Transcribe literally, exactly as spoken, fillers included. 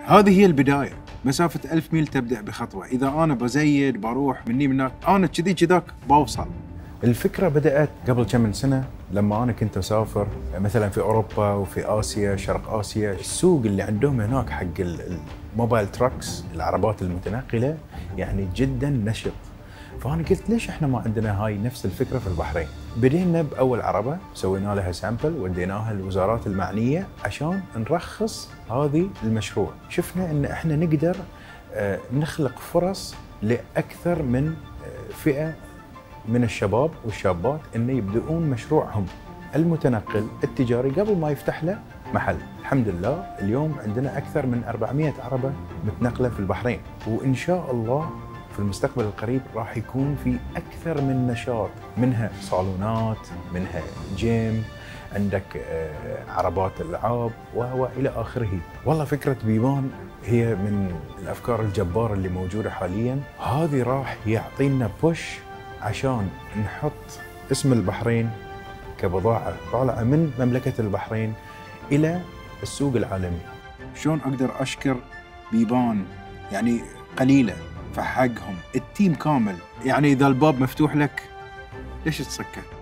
هذه هي البداية. مسافة ألف ميل تبدأ بخطوة. إذا أنا بزيد بروح مني من هناك، أنا كذي كذاك بوصل. الفكرة بدأت قبل كم من سنة لما أنا كنت أسافر مثلا في أوروبا وفي آسيا، شرق آسيا. السوق اللي عندهم هناك حق الموبايل تراكس، العربات المتنقلة، يعني جدا نشط. فأنا قلت ليش إحنا ما عندنا هاي نفس الفكرة في البحرين؟ بدينا بأول عربة سوينا لها سامبل وديناها للوزارات المعنية عشان نرخص هذه المشروع. شفنا إن إحنا نقدر نخلق فرص لأكثر من فئة من الشباب والشابات إن يبدأون مشروعهم المتنقل التجاري قبل ما يفتح له محل. الحمد لله اليوم عندنا أكثر من أربعمئة عربة متنقلة في البحرين، وإن شاء الله في المستقبل القريب راح يكون في أكثر من نشاط، منها صالونات، منها جيم، عندك عربات الألعاب وإلى آخره. والله فكرة بيبان هي من الأفكار الجبارة اللي موجودة حالياً. هذه راح يعطينا بوش عشان نحط اسم البحرين كبضاعة طالعة من مملكة البحرين إلى السوق العالمي. شلون أقدر أشكر بيبان؟ يعني قليلة فحقهم التيم كامل. يعني إذا الباب مفتوح لك ليش تسكر؟